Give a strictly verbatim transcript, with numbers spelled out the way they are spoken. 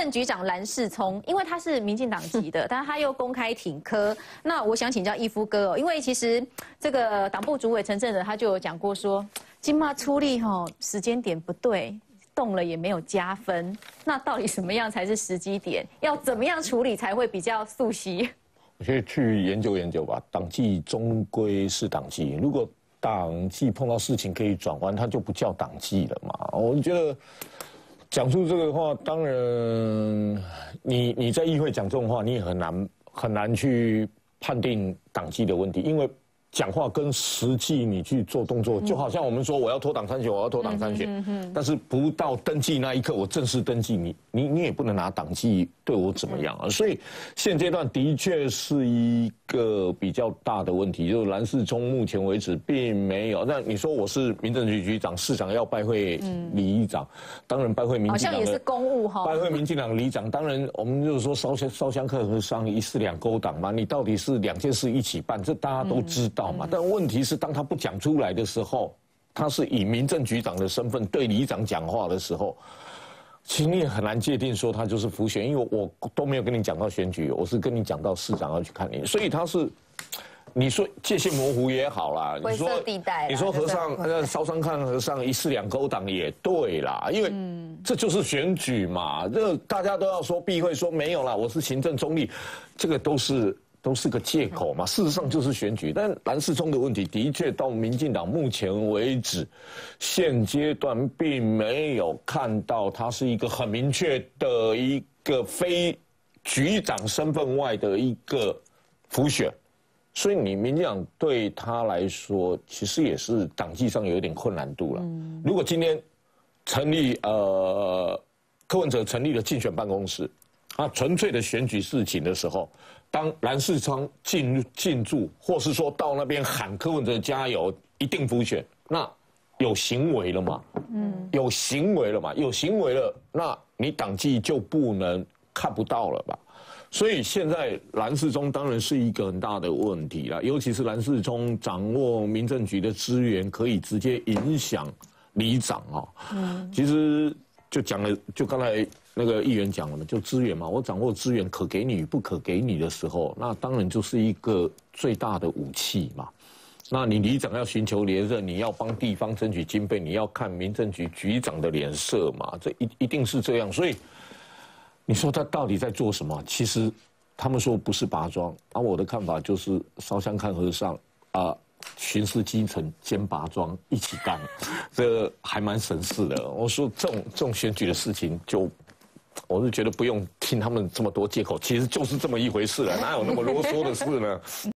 政局长蓝世聪，因为他是民进党籍的，但是他又公开挺柯。那我想请教义夫哥哦，因为其实这个党部主委陈振哲他就有讲过说，金马出力吼时间点不对，动了也没有加分。那到底什么样才是时机点？要怎么样处理才会比较速悉？ 我觉得去研究研究吧。党纪终归是党纪，如果党纪碰到事情可以转弯，它就不叫党纪了嘛。我觉得。讲出这个话，当然你你在议会讲这种话，你也很难很难去判定党纪的问题，因为讲话跟实际你去做动作，就好像我们说我要脱党参选，我要脱党参选，但是不到登记那一刻，我正式登记，你你你也不能拿党纪对我怎么样啊。所以现阶段的确是一个比较大的问题，就是蓝世聪目前为止并没有。那你说我是民政局局长，市长要拜会里长，当然拜会民进党的， 好像也是公务哈。 拜会民进党里长，当然我们就是说烧香烧香客和尚一式两勾党嘛，你到底是两件事一起办，这大家都知道嘛。但问题是，当他不讲出来的时候，他是以民政局长的身份对里长讲话的时候。其实你也很难界定说他就是浮选，因为我都没有跟你讲到选举，我是跟你讲到市长要去看你，所以他是，你说界限模糊也好啦， 灰色地带， 你说和尚呃烧香看和尚一式两勾党也对啦，因为这就是选举嘛，这大家都要说避讳说没有啦，我是行政中立，这个都是。都是个借口嘛，事实上就是选举。但蓝世聪的问题的确到民进党目前为止，现阶段并没有看到他是一个很明确的一个非局长身份外的一个浮选，所以你民进党对他来说，其实也是党纪上有一点困难度了。嗯、如果今天成立呃柯文哲成立了竞选办公室。啊，纯粹的选举事情的时候，当蓝世聪进进驻，或是说到那边喊柯文哲加油，一定浮选，那有行为了嘛？嗯，有行为了嘛？有行为了，那你党纪就不能看不到了吧？所以现在蓝世聪当然是一个很大的问题了，尤其是蓝世聪掌握民政局的资源，可以直接影响里长啊。嗯，其实就讲了，就刚才。那个议员讲了嘛，就资源嘛，我掌握资源可给你与不可给你的时候，那当然就是一个最大的武器嘛。那你里长要寻求连任，你要帮地方争取经费，你要看民政局局长的脸色嘛，这一一定是这样。所以你说他到底在做什么？其实他们说不是拔桩，而、啊、我的看法就是烧香看和尚啊。巡视基层兼拔桩一起干，这还蛮省事的。我说这种这种选举的事情就。我是觉得不用听他们这么多借口，其实就是这么一回事了，哪有那么啰嗦的事呢？